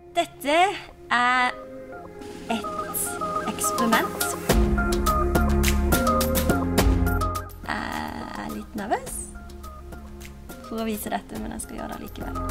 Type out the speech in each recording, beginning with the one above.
Dette er et eksperiment. Jeg er litt nervøs for å vise dette, men jeg skal gjøre det likevel.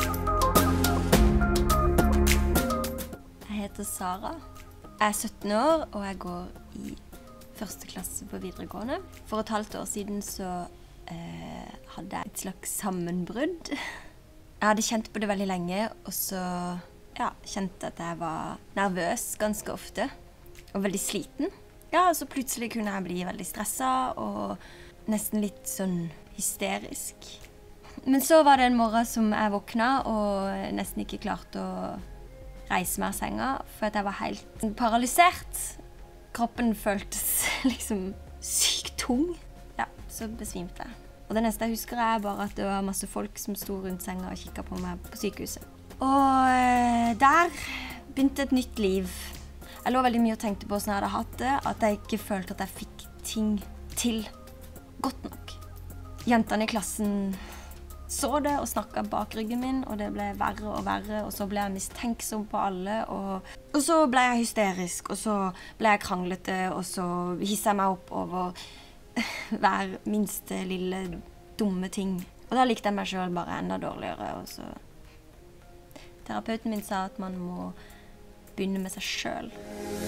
Jeg heter Sara. Jeg er 17 år, og jeg går i første klasse på videregående. For et halvt år siden så hadde jeg et slags sammenbrudd. Jeg hadde kjent på det veldig lenge, og så kjente at jeg var nervøs ganske ofte, og veldig sliten. Ja, og så plutselig kunne jeg bli veldig stresset, og nesten litt sånn hysterisk. Men så var det en morgen som jeg våkna, og nesten ikke klarte å reise meg av senga, for at jeg var helt paralysert. Kroppen føltes liksom sykt tung. Ja, så besvimte jeg. Og det neste jeg husker er bare at det var masse folk som sto rundt senga og kikket på meg på sykehuset. Og der begynte et nytt liv. Jeg lå veldig mye og tenkte på hvordan jeg hadde hatt det, at jeg ikke følte at jeg fikk ting til godt nok. Jentene i klassen så det og snakket bak ryggen min, og det ble verre og verre, og så ble jeg mistenksom på alle, og så ble jeg hysterisk, og så ble jeg kranglete, og så hisset jeg meg opp over hver minste lille dumme ting. Og da likte jeg meg selv bare enda dårligere, og så terapeuten min sa at man må begynne med seg selv.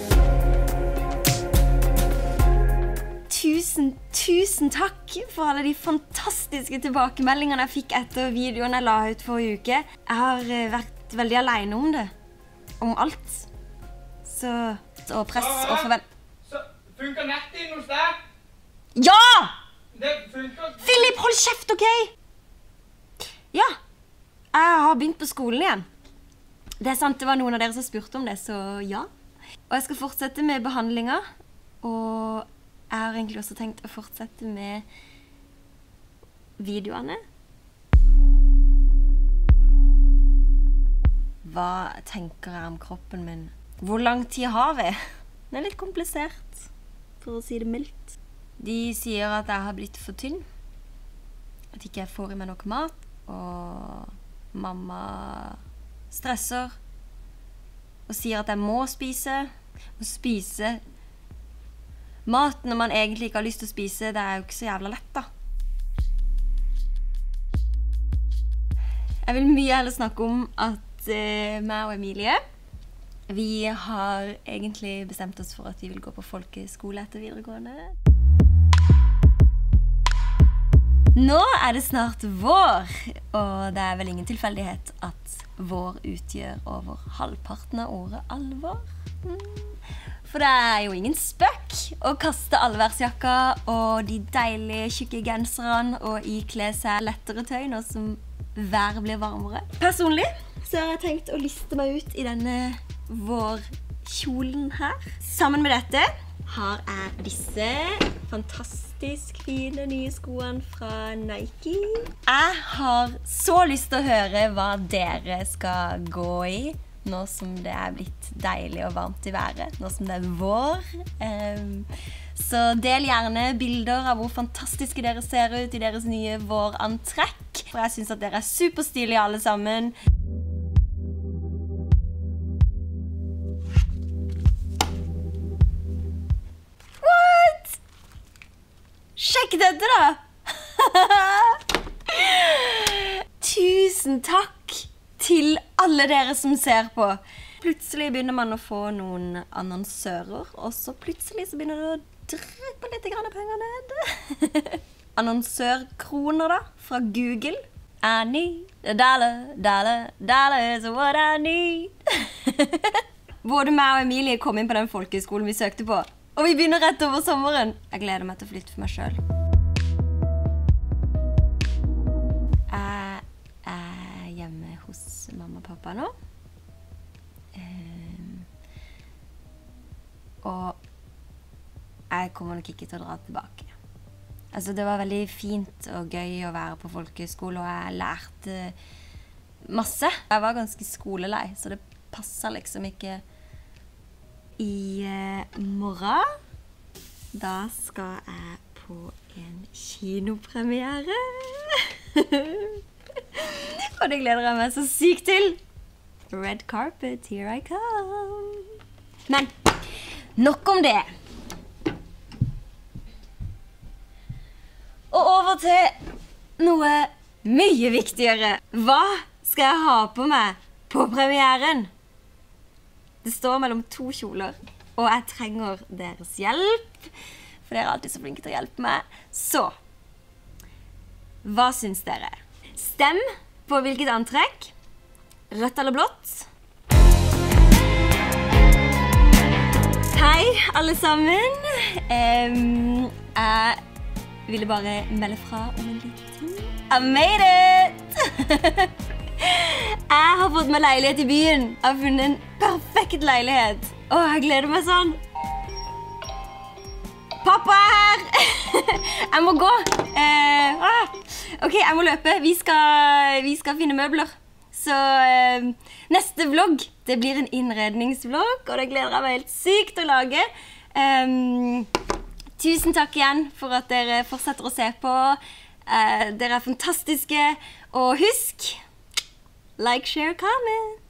Tusen takk for alle de fantastiske tilbakemeldingene jeg fikk etter videoen jeg la ut forrige uke. Jeg har vært veldig alene om det. Om alt. Og press og forvent... Så funker nettet inn hos deg? Ja! Det funker... Philip, hold kjeft, ok? Ja, jeg har begynt på skolen igjen. Det er sant, det var noen av dere som spurte om det, så ja. Og jeg skal fortsette med behandlinger, og jeg har egentlig også tenkt å fortsette med videoene. Hva tenker jeg om kroppen min? Hvor lang tid har vi? Det er litt komplisert, for å si det mildt. De sier at jeg har blitt for tynn, at ikke jeg får i meg nok mat, og mamma stresser og sier at jeg må spise, og spise mat når man egentlig ikke har lyst til å spise. Det er jo ikke så jævla lett, da. Jeg vil mye heller snakke om at meg og Emilie, vi har egentlig bestemt oss for at vi vil gå på folkeskole etter videregående. Nå er det snart vår, og det er vel ingen tilfeldighet at vår utgjør over halvparten av ordet alvor. For det er jo ingen spøk å kaste allværsjakka og de deilige tjukke genserne og ikle seg lettere tøy nå som været blir varmere. Personlig så har jeg tenkt å liste meg ut i denne vårkjolen her. Sammen med dette har jeg disse fantastisk fine nye skoene fra Nike. Jeg har så lyst til å høre hva dere skal gå i nå som det er blitt deilig og varmt i været, nå som det er vår. Så del gjerne bilder av hvor fantastiske dere ser ut i deres nye vårantrekk. For jeg synes at dere er superstilige alle sammen. What? Sjekk dette da! Tusen takk til alle dere som ser på. Plutselig begynner man å få noen annonsører, og så plutselig så begynner det å dryppe litt penger ned. Annonsørkroner da, fra Google. I need a dollar is what I need. Både meg og Emilie kom inn på den folkeskolen vi søkte på, og vi begynner rett over sommeren. Jeg gleder meg til å flytte for meg selv. Hos mamma og pappa nå. Og jeg kommer nok ikke til å dra tilbake. Altså, det var veldig fint og gøy å være på folkeskole, og jeg lærte masse. Jeg var ganske skolelei, så det passet liksom ikke i morgen. Da skal jeg på en kinopremiere. Og det gleder jeg meg så sykt til. Red carpet, here I come. Men, nok om det. Og over til noe mye viktigere. Hva skal jeg ha på meg på premieren? Det står mellom 2 kjoler, og jeg trenger deres hjelp, for dere er alltid så flinke til å hjelpe meg. Så, hva synes dere? Stem på hvilket antrekk. Rødt eller blått? Hei, alle sammen. Jeg ville bare melde fra om en liten ting. I made it! Jeg har fått meg leilighet i byen. Jeg har funnet en perfekt leilighet. Åh, jeg gleder meg sånn. Pappa er her! Jeg må gå. Ok, jeg må løpe. Vi skal finne møbler. Så neste vlogg, det blir en innredningsvlogg, og det gleder jeg meg helt sykt å lage. Tusen takk igjen for at dere fortsetter å se på. Dere er fantastiske, og husk, like, share, comment.